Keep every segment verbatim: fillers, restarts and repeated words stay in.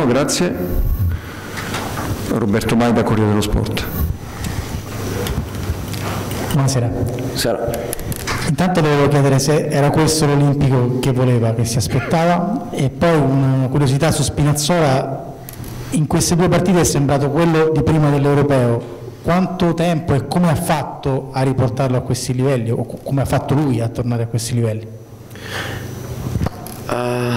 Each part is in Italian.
microfono, grazie. Roberto Maida, Corriere dello Sport. Buonasera. Buonasera. Intanto volevo chiedere se era questo l'Olimpico che voleva, che si aspettava, e poi una curiosità su Spinazzola. In queste due partite è sembrato quello di prima dell'Europeo. Quanto tempo e come ha fatto a riportarlo a questi livelli, o come ha fatto lui a tornare a questi livelli? Uh,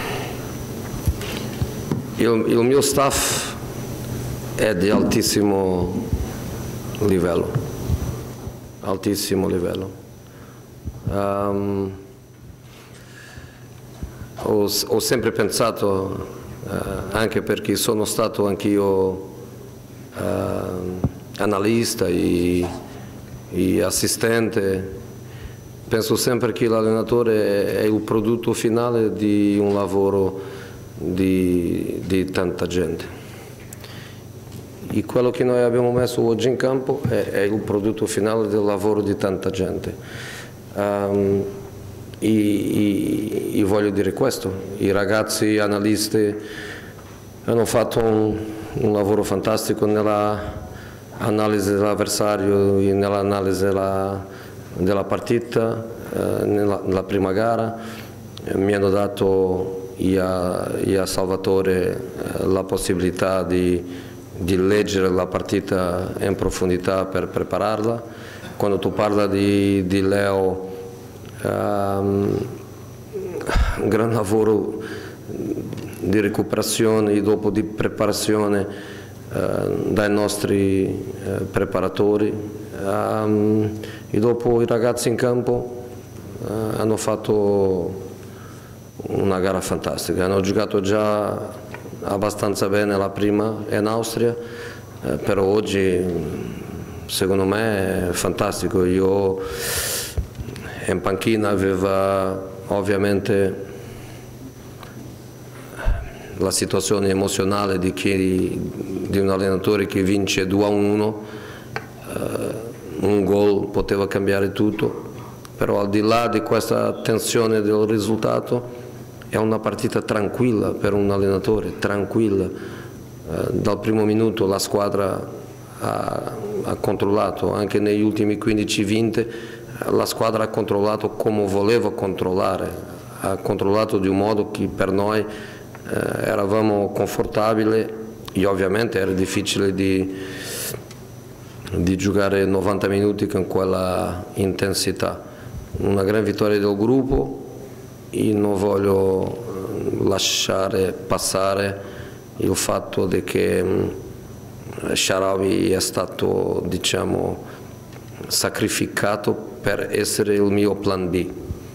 il, il mio staff è di altissimo livello, altissimo livello. Um, ho, ho sempre pensato, uh, anche perché sono stato anch'io uh, analista e, e assistente, penso sempre che l'allenatore è il prodotto finale di un lavoro di, di tanta gente. E quello che noi abbiamo messo oggi in campo è, è il prodotto finale del lavoro di tanta gente. Um, e, e, e voglio dire questo, i ragazzi analisti hanno fatto un, un lavoro fantastico nella analisi dell'avversario e nell'analisi della, della partita, eh, nella, nella prima gara. Eh, mi hanno dato e a, e a Salvatore eh, la possibilità di, di leggere la partita in profondità per prepararla. Quando tu parli di, di Leo, um, un gran lavoro di recuperazione e dopo di preparazione uh, dai nostri uh, preparatori, um, e dopo i ragazzi in campo uh, hanno fatto una gara fantastica, hanno giocato già abbastanza bene la prima in Austria, uh, però oggi secondo me è fantastico. Io in panchina aveva ovviamente la situazione emozionale di, chi, di un allenatore che vince due a uno, uh, un gol poteva cambiare tutto, però al di là di questa tensione del risultato è una partita tranquilla per un allenatore, tranquilla. Uh, dal primo minuto la squadra ha, ha controllato, anche negli ultimi quindici venti la squadra ha controllato come voleva controllare, ha controllato di un modo che per noi eh, eravamo confortabili e ovviamente era difficile di, di giocare novanta minuti con quella intensità. Una gran vittoria del gruppo e non voglio lasciare passare il fatto di che Shaarawy è stato, diciamo, sacrificato per essere il mio plan B,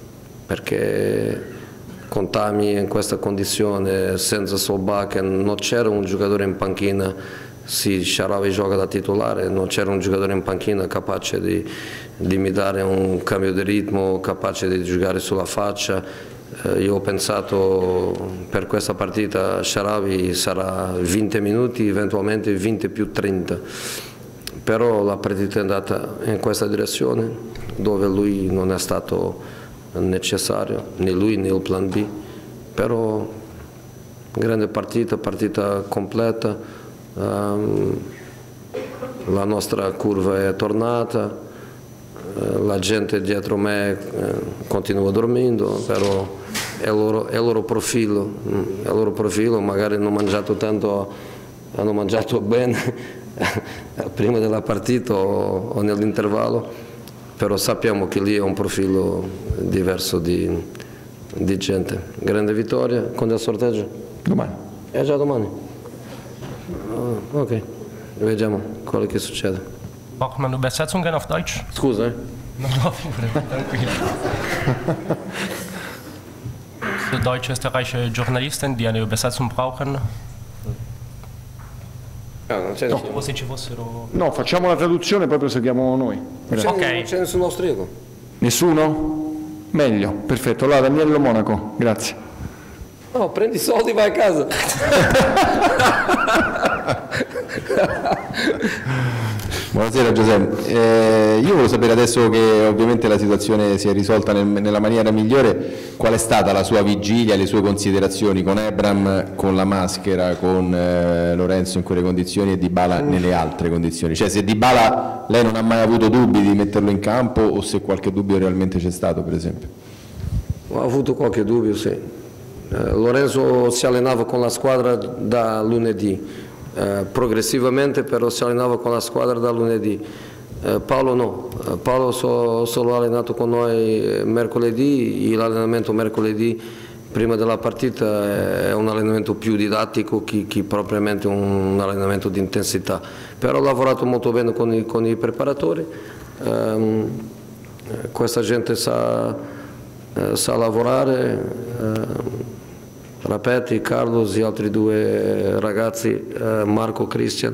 perché con Tami in questa condizione, senza Solbakken, non c'era un giocatore in panchina. Sì, Shaarawy gioca da titolare, non c'era un giocatore in panchina capace di, di mi dare un cambio di ritmo, capace di giocare sulla faccia. Eh, io ho pensato per questa partita Shaarawy sarà venti minuti, eventualmente venti più trenta, però la partita è andata in questa direzione dove lui non è stato necessario, né lui né il plan B, però grande partita, partita completa, um, la nostra curva è tornata, uh, la gente dietro me uh, continua dormendo, però è il loro, è il loro profilo, è il loro profilo, magari hanno mangiato tanto, hanno mangiato bene prima della partita o, o nell'intervallo, però sappiamo che lì è un profilo diverso di, di gente. Grande vittoria, quando è il sorteggio? Domani. È già domani? Oh, ok, vediamo quello che succede. Braucht man Übersetzungen auf Deutsch? Scusa, eh? No, no, tranquillo. Deutsch-österreichische Journalisten, die eine Übersetzung brauchen. No, non c'è No. nessuno. Se ci fossero... No, facciamo la traduzione e poi proseguiamo noi. Non Ok. c'è, non c'è nessun austriaco. Nessuno? Meglio, perfetto. Allora Daniello Monaco, grazie. No, prendi i soldi e vai a casa. Buonasera Giuseppe, eh, io volevo sapere adesso che ovviamente la situazione si è risolta nel, nella maniera migliore, qual è stata la sua vigilia, le sue considerazioni con Ebram, con la maschera, con eh, Lorenzo in quelle condizioni e Dybala nelle altre condizioni, cioè se Dybala lei non ha mai avuto dubbi di metterlo in campo o se qualche dubbio realmente c'è stato per esempio? Ho avuto qualche dubbio, sì. Eh, Lorenzo si allenava con la squadra da lunedì. Eh, progressivamente però si allenava con la squadra da lunedì. eh, Paolo no, eh, Paolo so, solo allenato con noi mercoledì. L'allenamento mercoledì prima della partita è un allenamento più didattico che, che propriamente un allenamento di intensità, però ho lavorato molto bene con i, con i preparatori. eh, questa gente sa, eh, sa lavorare. eh, Rapetti, Carlos e altri due ragazzi, eh, Marco, Christian,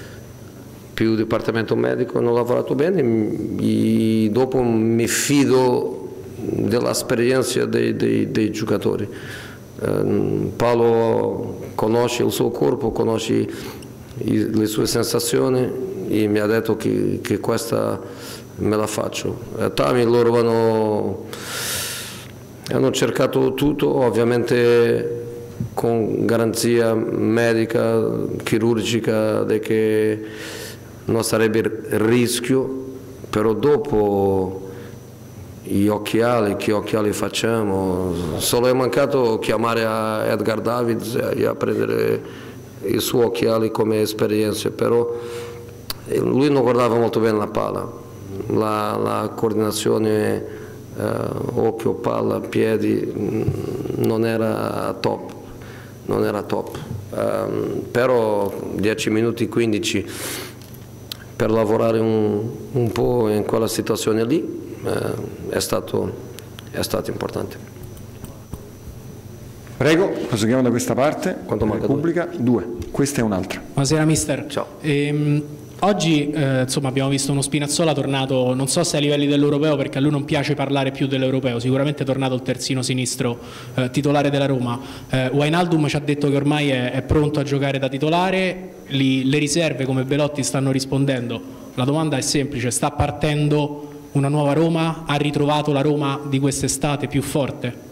più dipartimento medico, hanno lavorato bene e dopo mi fido dell'esperienza dei, dei, dei giocatori. Eh, Paolo conosce il suo corpo, conosce i, le sue sensazioni e mi ha detto che, che questa me la faccio. Eh, Tami loro hanno... hanno cercato tutto, ovviamente con garanzia medica, chirurgica, di che non sarebbe rischio, però dopo gli occhiali, che occhiali facciamo? Solo è mancato chiamare a Edgar Davids e a prendere i suoi occhiali come esperienza, però lui non guardava molto bene la palla, la, la coordinazione Uh, occhio, palla, piedi non era top, non era top. Um, però dieci minuti, quindici per lavorare un, un po' in quella situazione lì uh, è stato, è stato importante. Prego, proseguiamo da questa parte. Quanto manca? Repubblica, due. Questa è un'altra. Buonasera mister. Ciao. Ehm, oggi eh, insomma, abbiamo visto uno Spinazzola tornato, non so se a livelli dell'Europeo, perché a lui non piace parlare più dell'Europeo, sicuramente è tornato il terzino sinistro eh, titolare della Roma. Eh, Wijnaldum ci ha detto che ormai è, è pronto a giocare da titolare, Li, le riserve come Belotti stanno rispondendo. La domanda è semplice, sta partendo una nuova Roma? Ha ritrovato la Roma di quest'estate più forte?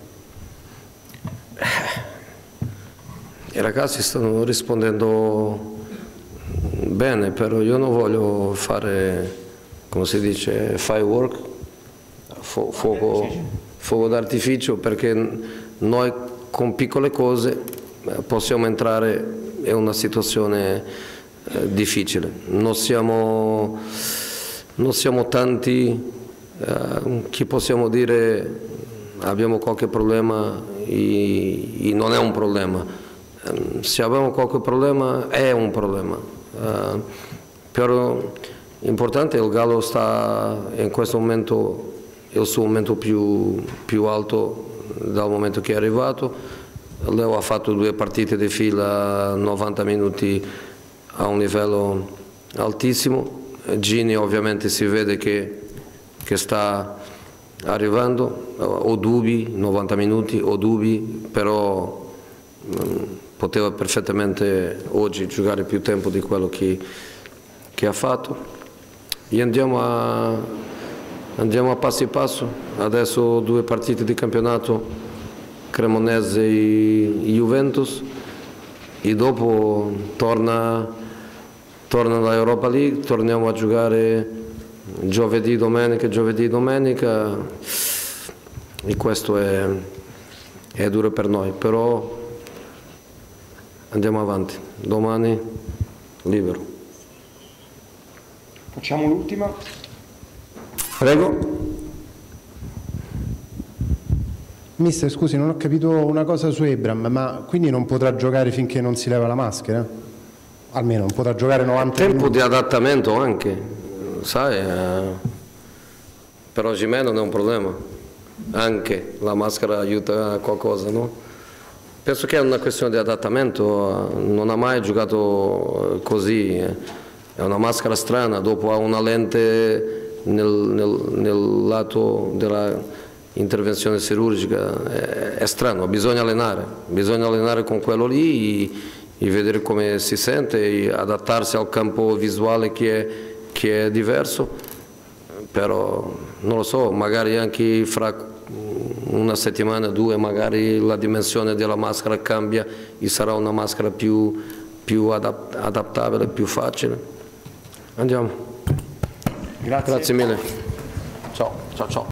I ragazzi stanno rispondendo bene, però io non voglio fare, come si dice, firework, fu fuoco, fuoco d'artificio, perché noi con piccole cose possiamo entrare in una situazione eh, difficile. Non siamo, non siamo tanti eh, che possiamo dire abbiamo qualche problema e, e non è un problema. Se abbiamo qualche problema è un problema, uh, però l'importante è che il Gallo sta in questo momento, il suo momento più, più alto dal momento che è arrivato. Leo ha fatto due partite di fila, novanta minuti a un livello altissimo. Gini ovviamente si vede che, che sta arrivando, ho dubbi, novanta minuti, ho dubbi, però um, poteva perfettamente oggi giocare più tempo di quello che, che ha fatto. E andiamo a, andiamo a passo in passo. Adesso due partite di campionato, Cremonese e Juventus, e dopo torna, torna la Europa League, torniamo a giocare giovedì, domenica, giovedì, domenica, e questo è, è duro per noi, però andiamo avanti, domani libero. Facciamo l'ultima. Prego. Mister, scusi, non ho capito una cosa su Ebram, ma quindi non potrà giocare finché non si leva la maschera? Almeno non potrà giocare novanta Tempo minuti? di adattamento anche, sai, eh, per Osimhen non è un problema, anche la maschera aiuta a qualcosa, no? Penso che è una questione di adattamento, non ha mai giocato così, è una maschera strana, dopo ha una lente nel, nel, nel lato della intervenzione chirurgica, è, è strano, bisogna allenare, bisogna allenare con quello lì e, e vedere come si sente, e adattarsi al campo visuale che è, che è diverso, però non lo so, magari anche fra una settimana, due, magari la dimensione della maschera cambia e sarà una maschera più, più adapt adattabile, più facile. Andiamo. Grazie. Grazie mille. Ciao, ciao, ciao.